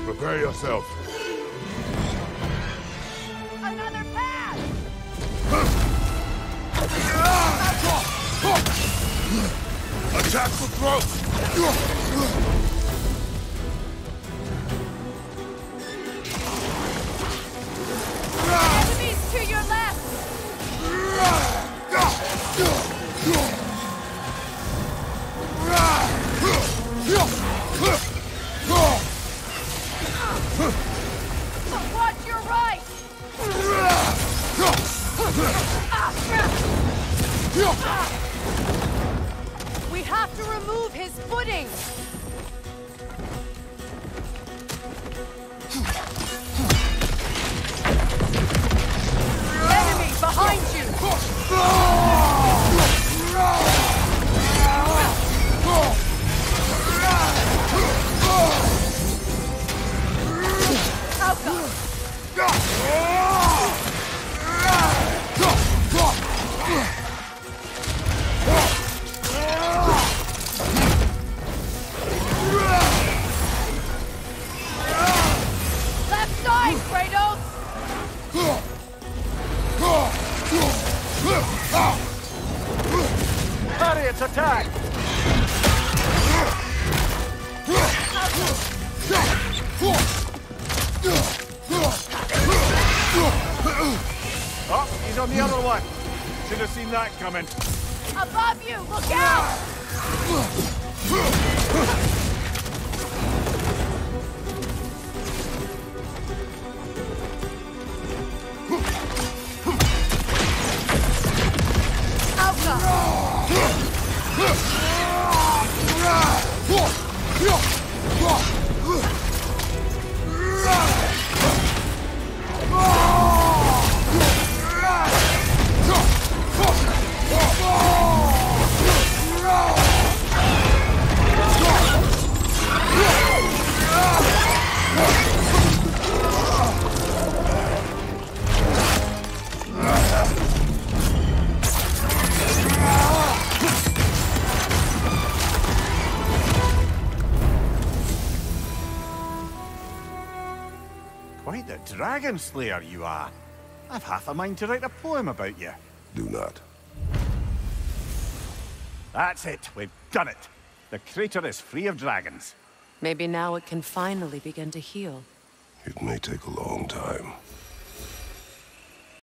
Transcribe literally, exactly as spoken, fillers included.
Prepare yourself. Another path! Attack the throat! Enemies to your left! But watch your right! We have to remove his footing! Enemy behind you! Left side, Kratos! Chariots attack! Oh, he's on the other one. Should have seen that coming. Above you, look out! Quite the dragon slayer you are. I've half a mind to write a poem about you. Do not. That's it. We've done it. The crater is free of dragons. Maybe now it can finally begin to heal. It may take a long time.